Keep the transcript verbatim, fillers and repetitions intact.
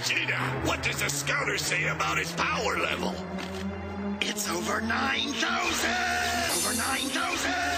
Vegeta, what does the scouter say about his power level? It's over nine thousand! Over nine thousand!